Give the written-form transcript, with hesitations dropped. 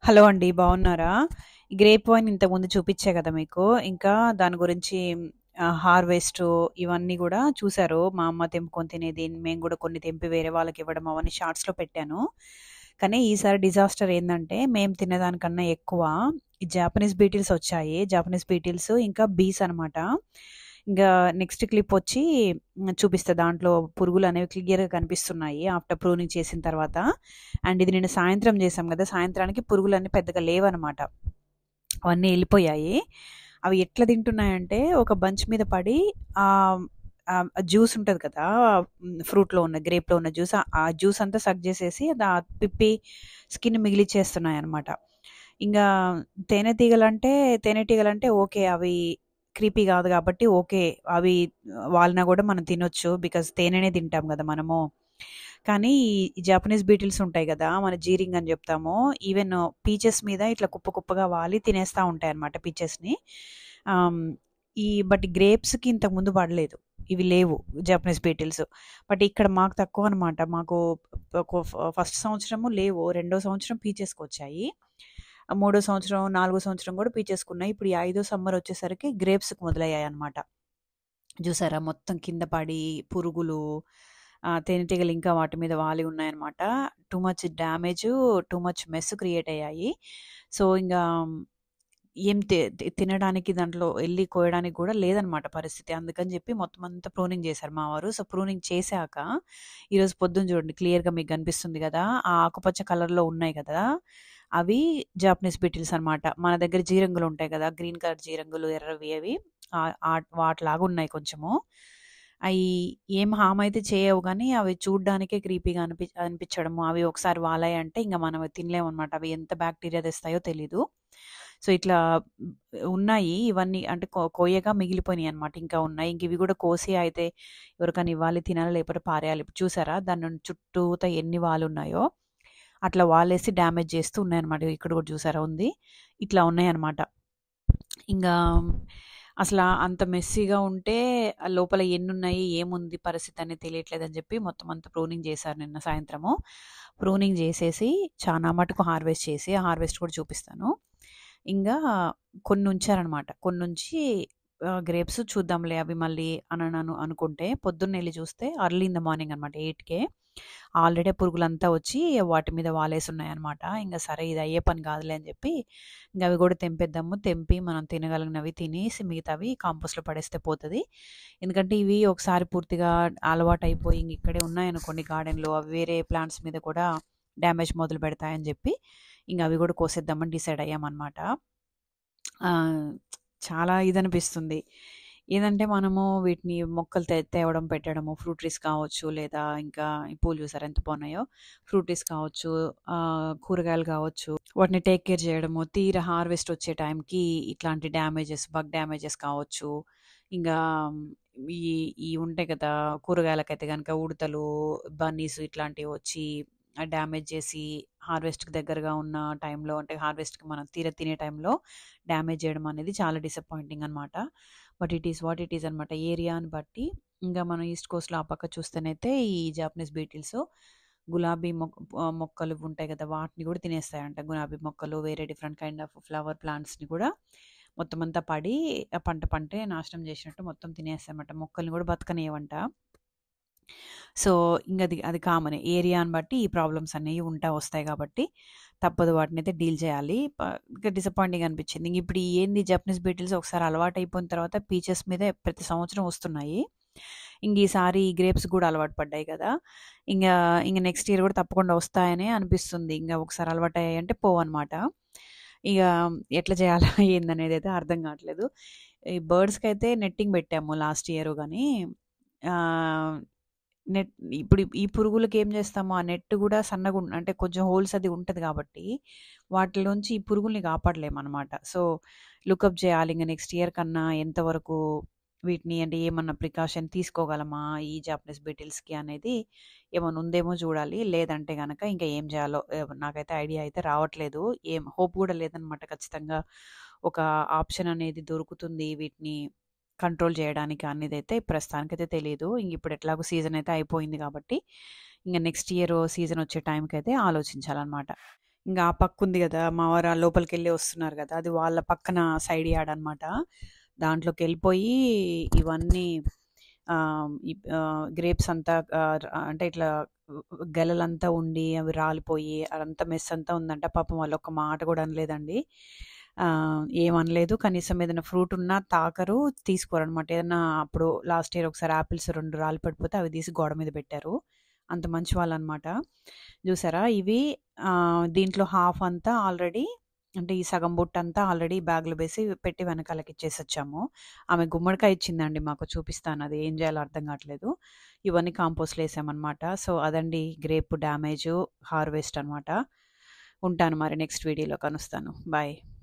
Hello అండి. బాగున్నారా? ఈ గ్రేప్ వైన్ ఇంతకుముందు చూపిచ్చా గదా మీకు. ఇంకా దాని గురించి హార్వెస్టు ఇవన్నీ గూడా చూసారు. మా అమ్మ తెంపుకొని తినేది. మేము గూడా కొన్ని తెంపి వేరే వాళ్ళకివ్వడం అవన్నీ షార్ట్స్‌లో పెట్టాను. కానీ ఈసారి డిజాస్టర్ ఏందంటే, మేము తినేదానికన్నా ఎక్కువ ఈ జాపనీస్ బీటిల్స్ ఒచ్చాయి. జాపనీస్ బీటిల్స్ ఇంకా బీస్ అనమాట. ఇంగా నెక్స్ట్ క్లిప్పొచ్చి చూపిస్తా. దాంట్లో పురుగులనేవి క్లియర్‌గా కనిపిస్తున్నాయి ఆఫ్టర్ ప్రూనింగ్ చేసిన తర్వాత. అండ్ ఇది నిన్న సాయంత్రం చేసాం కదా! సాయంత్రానికి పురుగులన్నీ పెద్దగా లేవనమాట. అవన్నీ ఎళ్ళిపోయాయి. అవి ఎట్లా తింటున్నాయంటే, ఒక బంచ్ మీద పడి జ్యూస్ ఉంటది కదా! ఫ్రూట్‌లో ఉన్న గ్రేప్‌లో ఉన్న జ్యూస్ ఆ జ్యూస్ అంతా సక్ చేసేసి పిప్పి స్కిన్ మిగిలిచ్చేస్తున్నాయన్నమాట. ఇంగా తేనెటీగలంటే తేనెటీగలంటే ఓకే. అవి క్రీపీ కాదు కాబట్టి ఓకే. అవి వాలినా గూడా మనం తినొచ్చు. బికాజ్ తేనెనే తింటాం గదా మనము. కానీ ఈ జాపనీస్ బీటిల్స్ ఉంటాయి గదా! మన జీరింగ్ అని జెప్తాము. ఈవెన్ పీచెస్ మీద ఇట్లా కుప్ప కుప్పగా వాలి తినేస్తా ఉంటాయన్నమాట పీచెస్‌ని. ఆహ్, బట్ గ్రేప్స్‌కి ఇంతకుముందు పడలేదు. ఇవి లేవు జాపనీస్ బీటిల్స్. బట్ ఇక్కడ మాకు తక్కువనమాట. మాకు ఫస్ట్ సంవత్సరము లేవు. రెండో సంవత్సరం పీచెస్‌కొచ్చాయి. మూడో సంవత్సరం, నాలుగో సంవత్సరం గూడా పీచెస్‌కున్నాయి. ఇప్పుడు ఈ ఐదో సమ్మర్ వచ్చేసరికి గ్రేప్స్‌కి మొదలయ్యాయన్నమాట. జూసారా? మొత్తం కింద పడి పురుగులు, తేనెటీగలు ఇంకా వాటి మీద వాలి ఉన్నాయన్నమాట. Too much damage, too much mess create అయ్యాయి. సో, ఇంగా ఏం తినడానికి దాంట్లో ఎళ్లి కోయడానికి గూడా లేదనమాట పరిస్థితి. అందుకని జెప్పి మొత్తం అంతా ప్రూనింగ్ జేశారు మా వారు. సో, ప్రూనింగ్ చేశాక ఈరోజు పొద్దున జూడండి క్లియర్‌గా మీకు గనిపిస్తుంది గదా! ఆ ఆకుపచ్చ కలర్‌లో ఉన్నాయి గదా! అవి జాపనీస్ బీటిల్స్ అనమాట. మన దగ్గర జీరంగులుంటాయి గదా! గ్రీన్ కలర్ జీరంగులు ఎర్రవి అవి. వాటిలాగున్నాయి కొంచెము. అయి ఏం హార్మ్ అయితే చేయవు గానీ, అవి చూడ్డానికే క్రీపీగా అనిపిచ్చడము. అవి ఒకసారి వాలాయంటే ఇంక మనం అవి తినలేమనమాట. అవి ఎంత బాక్టీరియా తెస్తాయో తెలీదు. సో, ఇట్లా ఉన్నాయి ఇవన్నీ అంటే కోయగా మిగిలిపోయినియనమాట. ఇంకా ఉన్నాయి. ఇంక ఇవి గూడా కోసి అయితే ఎవరికైనా ఇవ్వాలి, తినాలి లేకపోతే పారేయాలి. ఇప్పుడు చూసారా? దాని చుట్టూతా ఎన్ని వాలున్నాయో, అట్లా వాలేసి డ్యామేజ్ చేస్తూ ఉన్నాయన్నమాట. ఇక్కడ గూడా చూసారా ఉంది. ఇట్లా ఉన్నాయన్నమాట. ఇంగా అంత మెస్సీగా ఉంటే లోపల ఎన్నున్నాయి, ఏముంది పరిస్థితి అనేది తెలియట్లేదని జెప్పి మొత్తం అంతా ప్రూనింగ్ జేశారు నిన్న సాయంత్రము. ప్రూనింగ్ జేసేసి చానా మటుకు హార్వెస్ట్ చేసి, ఆ హార్వెస్ట్ కూడా చూపిస్తాను. ఇంగా కొన్నుంచారనమాట. కొన్నుంచి గ్రేప్స్ చూద్దాంలే అవి మళ్ళీ అనుకుంటే పొద్దున్నెళ్లి చూస్తే ఎర్లీ ఇన్ ద మార్నింగ్ అనమాట 8:00కే ఆల్రెడీ పురుగులంతా వచ్చి వాటి మీద వాలేసున్నాయనమాట. ఇంగ సరే ఇది అయ్యే పని కాదులే అని చెప్పి ఇంగ అవి కూడా తెంపేద్దాము. తెంపి మనం తినగలిగినవి తినేసి మిగతావి కాంపోస్ట్‌లో పడేస్తే పోతది. ఎందుకంటే ఇవి ఒకసారి పూర్తిగా అలవాటయిపోయి ఇంక ఇక్కడే ఉన్నాయనుకోండి గార్డెన్‌లో అవి వేరే ప్లాంట్స్ మీద కూడా డ్యామేజ్ మొదలు పెడతాయని చెప్పి ఇంగ అవి కూడా కోసేద్దామని డిసైడ్ అయ్యామనమాట. ఆహ్, చాలా ఇదనిపిస్తుంది. ఏదంటే మనము వీటిని మొక్కలు తేవడం, పెట్టడము, ఫ్రూట్ ట్రీస్ కావచ్చు, లేదా ఇంకా ఈ పూలు చూసారా ఎంత బాగున్నాయో. ఫ్రూట్ ట్రీస్ కావచ్చు, కూరగాయలు కావచ్చు, వాటిని టేక్ కేర్ చేయడము, తీరా హార్వెస్ట్ వచ్చే టైంకి ఇట్లాంటి డ్యామేజెస్, బగ్ డ్యామేజెస్ కావచ్చు. ఇంగా ఈ ఈ ఉంటాయి కదా! కూరగాయలకైతే గనక ఉడతలు, బన్నీస్ ఇట్లాంటివి వచ్చి డ్యామేజ్ చేసి హార్వెస్ట్‌కి దగ్గరగా ఉన్న టైంలో అంటే హార్వెస్ట్‌కి మనం తీరా తినే టైంలో డ్యామేజ్ చేయడం అనేది చాలా డిసప్పాయింటింగ్ అనమాట. But it is what it is అనమాట. ఏరియాని బట్టి ఇంకా మనం ఈస్ట్ కోస్ట్‌లో ఆ పక్క చూస్తేనైతే ఈ జాపనీస్ బీటిల్స్ గులాబీ మొక్కలు ఉంటాయి కదా! వాటిని కూడా తినేస్తాయంట. గులాబీ మొక్కలు వేరే డిఫరెంట్ కైండ్ ఆఫ్ ఫ్లవర్ ప్లాంట్స్‌ని కూడా మొత్తం అంతా పడి ఆ పంటే నాశనం చేసినట్టు మొత్తం తినేస్తాయన్నమాట. మొక్కల్ని కూడా బతకనియ్యవంట. సో, అది కామనే. ఏరియాని బట్టి ఈ ప్రాబ్లమ్స్ అనేవి వస్తాయి కాబట్టి, తప్పదు వాటినైతే డీల్ చేయాలి. ఇంకా డిసప్పాయింటింగ్ అనిపించింది. ఇప్పుడు ఏంది జపనీస్ బీటిల్స్ ఒకసారి అలవాటయిపోయిన తర్వాత పీచెస్ మీదే ప్రతి సంవత్సరం వస్తున్నాయి. ఈసారి ఈ గ్రేప్స్ కూడా అలవాటు పడ్డాయి కదా! ఇంగా నెక్స్ట్ ఇయర్ కూడా తప్పకుండా వస్తాయనే అనిపిస్తుంది. ఒకసారి అలవాటయ్యాయంటే పోవన్నమాట. ఇగ ఎట్లా చేయాలా ఏందనేదైతే అర్థం కావట్లేదు. ఈ బర్డ్స్‌కైతే నెట్టింగ్ పెట్టాము లాస్ట్ ఇయర్ గానీ ఆహ్, నెట్ ఇప్పుడు ఈ పురుగులకేం జేస్తాము, ఆ నెట్ గూడా అంటే కొంచెం హోల్స్ అది ఉంటది గాబట్టి, వాటిలోంచి ఈ పురుగుల్ని కాపాడలేమనమాట. సో, లుకప్ జేయాలి. నెక్స్ట్ ఇయర్ కన్నా ఎంతవరకు వీటిని అంటే ఏమన్నా ప్రికాషన్ తీసుకోగలమా ఈ జాపనీస్ బీటిల్స్‌కి అనేది ఏమన్నా ఉందేమో జూడాలి. లేదంటే గనక ఇంకా ఏం జేయాలో నాకైతే ఐడియా అయితే రావట్లేదు. ఏం హోప్ గూడా లేదనమాట. ఖచ్చితంగా ఒక ఆప్షన్ అనేది దొరుకుతుంది వీటిని కంట్రోల్ జేయడానికి అనేదైతే ప్రస్తుతానికైతే తెలీదు. ఇప్పుడు ఎట్లాగో సీజన్ అయితే అయిపోయింది గాబట్టి, నెక్స్ట్ ఇయర్ సీజన్ వచ్చే టైంకైతే ఆలోచించాలనమాట. ఇంక ఆ పక్కుంది గదా! మా వారు ఆ లోపలికెళ్ళి వస్తున్నారు గదా! అది వాళ్ళ పక్కన సైడ్ యార్డ్ అనమాట. దాంట్లోకెళ్ళిపోయి ఇవన్నీ గ్రేప్స్ అంతా అంటే ఇట్లా గెలలంతా ఉండి అవి రాలిపోయి అదంతా మెస్ అంతా ఉందంట. పాపం వాళ్ళొక్క మాట గూడా అనలేదండి. ఏమనలేదు. కనీసం ఏదైనా ఫ్రూట్ ఉన్నా తాకరు, తీసుకోరనమాట. ఏదన్నా అప్పుడు లాస్ట్ ఇయర్ ఒకసారి యాపిల్స్ 2 రాలి పడిపోతే అవి తీసి గోడ మీద పెట్టారు. అంత మంచి వాళ్ళనమాట. జూసారా ఇవి దీంట్లో హాఫ్ అంతా ఆల్రెడీ అంటే ఈ సగం బుట్టంతా ఆల్రెడీ బ్యాగ్‌లో వేసి పెట్టి వెనకాలకిచ్చేసొచ్చాము. ఆమె గుమ్మడికాయ ఇచ్చిందండి మాకు చూపిస్తాను. అది ఏం జేయాలో అర్థం గాట్లేదు. ఇవన్నీ కాంపోస్ట్‌లో ఏసామనమాట. సో, అదండి గ్రేప్ డ్యామేజు, హార్వెస్ట్ అనమాట. ఉంటాను మరి నెక్స్ట్ వీడియోలో కలుస్తాను. బాయ్.